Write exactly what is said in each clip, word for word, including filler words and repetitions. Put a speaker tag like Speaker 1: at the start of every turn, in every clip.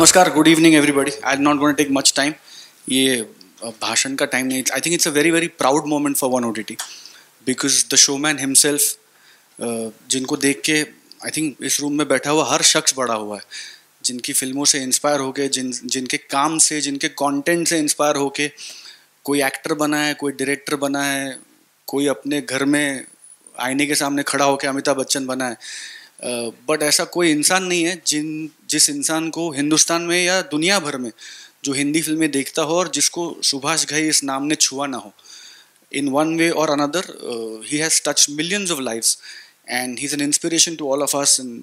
Speaker 1: नमस्कार, good evening everybody. I am not going to take much time. ये भाषण का टाइम नहीं. I think it's a very very proud moment for one OTT because the showman himself, जिनको देख के I think इस room में बैठा हुआ हर शख्स बड़ा हुआ है, जिनकी फिल्मों से इंस्पायर होके, जिन जिनके काम से, जिनके कंटेंट से इंस्पायर होके कोई एक्टर बना है, कोई डायरेक्टर बना है, कोई अपने घर में आईने के सामने खड़ा होकर अमिताभ बच्चन बना है. बट uh, ऐसा कोई इंसान नहीं है जिन जिस इंसान को हिंदुस्तान में या दुनिया भर में जो हिंदी फिल्में देखता हो और जिसको सुभाष घई इस नाम ने छुआ ना हो. इन वन वे और another he has touched millions of lives and he is an inspiration to all of us. And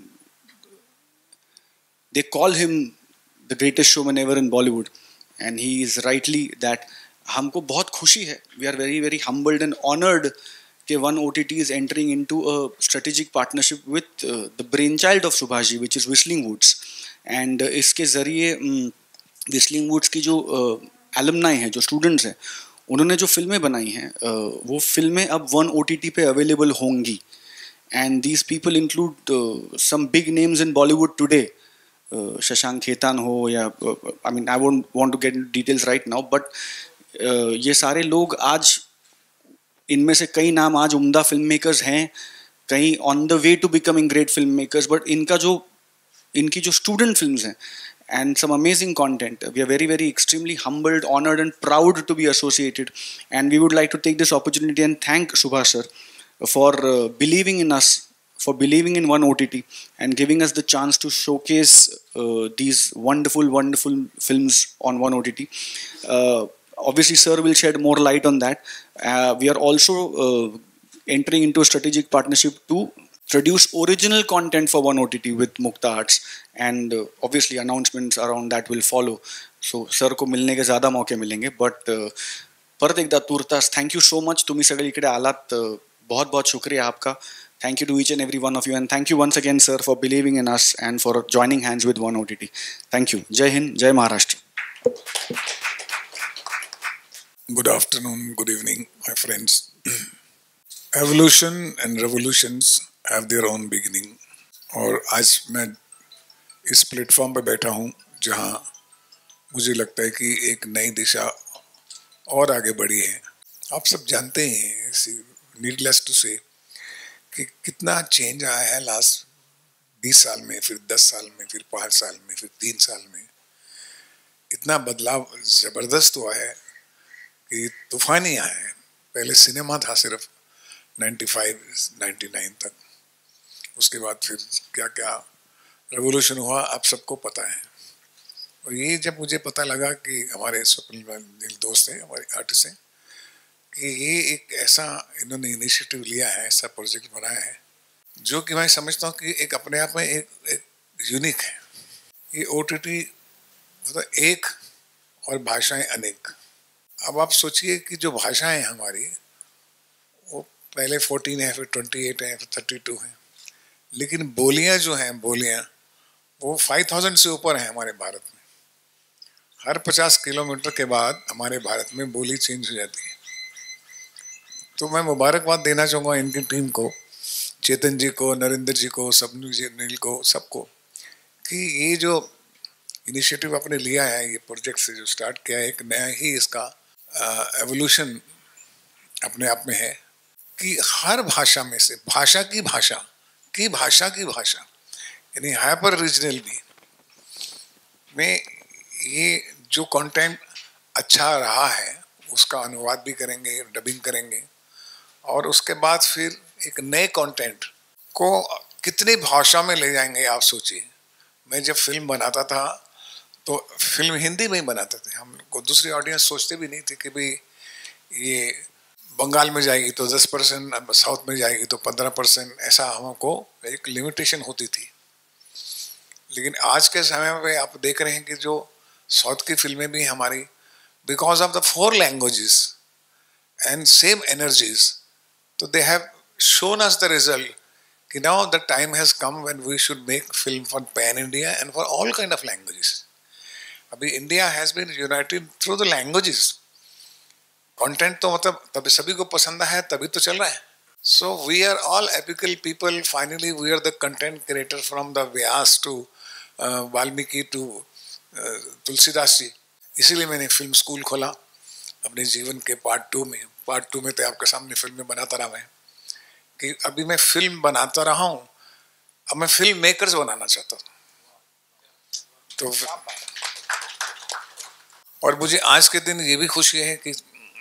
Speaker 1: they call him the greatest showman ever in Bollywood and he is rightly that. हमको बहुत खुशी है. We are very very humbled and honoured कि one O T T is entering into a strategic partnership with uh, the brainchild of Subhash ji, which is Whistling Woods. And uh, इसके ज़रिए um, Whistling Woods की जो alumni हैं, जो students हैं, उन्होंने जो फिल्में बनाई हैं, uh, वो फिल्में अब वन O T T पे available होंगी. And these people include uh, some big names in Bollywood today. uh, Shashank Khaitan हो या uh, I mean I won't want to get into details right now, but uh, ये सारे लोग आज, इनमें से कई नाम आज उम्दा फिल्म मेकर्स हैं, कई on the way to becoming great film makers. But इनका जो इनकी जो स्टूडेंट फिल्म्स हैं and some amazing content, we are very very extremely humbled, honoured and proud to be associated. And we would like to take this opportunity and thank Subhash sir for believing in us, for believing in one O T T and giving us the chance to showcase uh, these wonderful wonderful films on one O T T. Uh, obviously sir will shed more light on that. Uh, we are also uh, entering into a strategic partnership to produce original content for one O T T with Mukta Arts, and uh, obviously announcements around that will follow. So sir को मिलने के ज़्यादा मौके मिलेंगे. But uh, परत एकदा तुर्तास thank you so much. तुम्ही सगळे इकडे आलात, बहुत बहुत शुक्रिया आपका. Thank you to each and every one of you, and thank you once again sir for believing in us and for joining hands with one O T T. Thank you. Jai Hind, Jai Maharashtra.
Speaker 2: Good afternoon, good evening, my friends. Evolution and revolutions have their own beginning. और आज मैं इस platform पर बैठा हूँ जहाँ मुझे लगता है कि एक नई दिशा और आगे बढ़ी है. आप सब जानते हैं, नीडलेस टू से, कि कितना चेंज आया है लास्ट बीस साल में, फिर दस साल में, फिर पाँच साल में, फिर तीन साल में. इतना बदलाव ज़बरदस्त हुआ है कि तूफान ही आया है. पहले सिनेमा था सिर्फ पचानवे निन्यानवे तक, उसके बाद फिर क्या क्या रेवोल्यूशन हुआ आप सबको पता है. और ये जब मुझे पता लगा कि हमारे स्वप्निल दोस्त हैं, हमारे आर्टिस्ट हैं, कि ये एक ऐसा इन्होंने इनिशिएटिव लिया है, ऐसा प्रोजेक्ट बनाया है जो कि मैं समझता हूँ कि एक अपने आप में एक, एक यूनिक है. ये O T T मतलब एक और भाषाएं अनेक. अब आप सोचिए कि जो भाषाएं हैं हमारी, वो पहले चौदह है, फिर अट्ठाईस है, फिर बत्तीस है, लेकिन बोलियां जो हैं, बोलियां वो पाँच हज़ार से ऊपर हैं हमारे भारत में. हर पचास किलोमीटर के बाद हमारे भारत में बोली चेंज हो जाती है. तो मैं मुबारकबाद देना चाहूँगा इनकी टीम को, चेतन जी को, नरेंद्र जी को, सबनू जी, नील को, सबको, कि ये जो इनिशिएटिव आपने लिया है, ये प्रोजेक्ट से जो स्टार्ट किया है, एक नया ही इसका एवोल्यूशन अपने आप में है कि हर भाषा में से, भाषा की भाषा की भाषा की भाषा यानी हाइपर रीजनल भी में ये जो कंटेंट अच्छा रहा है उसका अनुवाद भी करेंगे, डबिंग करेंगे, और उसके बाद फिर एक नए कंटेंट को कितनी भाषा में ले जाएंगे. आप सोचिए, मैं जब फिल्म बनाता था तो फिल्म हिंदी में ही बनाते थे. हम को दूसरी ऑडियंस सोचते भी नहीं थे कि भाई ये बंगाल में जाएगी तो दस परसेंट, साउथ में जाएगी तो पंद्रह परसेंट, ऐसा हमको एक लिमिटेशन होती थी. लेकिन आज के समय में आप देख रहे हैं कि जो साउथ की फिल्में भी हमारी, because of the four languages and same energies, so they have shown us the result. कि now the time has come when we should make film for pan India and for all kind of languages. अभी India has been united through the languages. Content तो मतलब तभी सभी को पसंद है, तभी तो चल रहा है. So we are all epical people. Finally we are the content creator from the Vyas to uh, Valmiki to Tulsidas ji. इसीलिए मैंने फिल्म स्कूल खोला अपने जीवन के पार्ट टू में। पार्ट टू में तो आपके सामने फिल्में बनाता रहा मैं, कि अभी मैं फिल्म बनाता रहा हूँ, अब मैं फिल्म मेकर्स बनाना चाहता हूँ। तो और मुझे आज के दिन ये भी खुशी है कि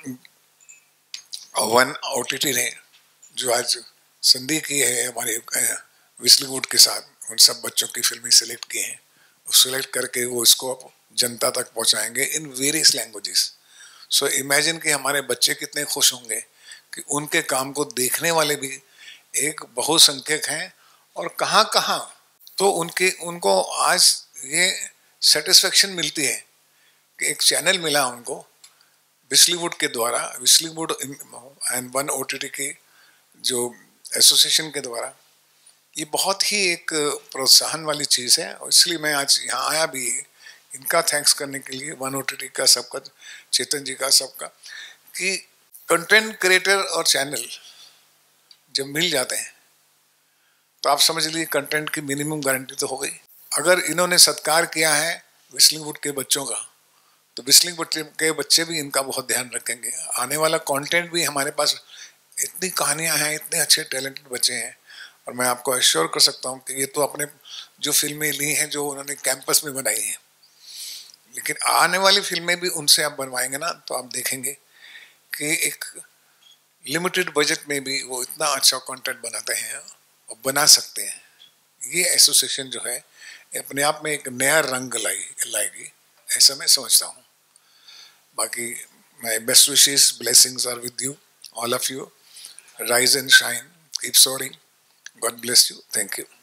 Speaker 2: वन ओटीटी ने जो आज संधि की है हमारे विस्लीवुड के साथ, उन सब बच्चों की फिल्में सिलेक्ट की हैं, सिलेक्ट करके वो इसको अब जनता तक पहुंचाएंगे इन वेरियस लैंग्वेजेस। सो इमेजिन कि हमारे बच्चे कितने खुश होंगे कि उनके काम को देखने वाले भी एक बहुसंख्यक हैं, और कहाँ कहाँ तो उनके उनको आज ये सेटिस्फेक्शन मिलती है कि एक चैनल मिला उनको विस्लीवुड के द्वारा, विस्लीवुड एंड वन ओटीटी के जो एसोसिएशन के द्वारा। ये बहुत ही एक प्रोत्साहन वाली चीज़ है, और इसलिए मैं आज यहाँ आया भी इनका थैंक्स करने के लिए, वन ओटीटी का, सबका, चेतन जी का, सबका, कि कंटेंट क्रिएटर और चैनल जब मिल जाते हैं तो आप समझ लीजिए कंटेंट की मिनिमम गारंटी तो हो गई। अगर इन्होंने सत्कार किया है विस्लीवुड के बच्चों का, तो विस्लीवुड के बच्चे भी इनका बहुत ध्यान रखेंगे। आने वाला कंटेंट भी, हमारे पास इतनी कहानियां हैं, इतने अच्छे टैलेंटेड बच्चे हैं, और मैं आपको एश्योर कर सकता हूं कि ये तो अपने जो फिल्में ली हैं जो उन्होंने कैंपस में बनाई हैं, लेकिन आने वाली फिल्में भी उनसे आप बनवाएंगे ना, तो आप देखेंगे कि एक लिमिटेड बजट में भी वो इतना अच्छा कंटेंट बनाते हैं और बना सकते हैं। ये एसोसिएशन जो है अपने आप में एक नया रंग लाई लाएगी, ऐसा मैं समझता हूँ। बाकी my best wishes, blessings are with you, all of you. Rise and shine, keep soaring. God bless you. Thank you.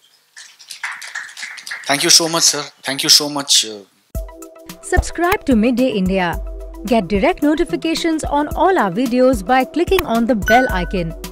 Speaker 1: Thank you so much, sir. Thank you so much.
Speaker 3: Subscribe to Midday India. Get direct notifications on all our videos by clicking on the bell icon.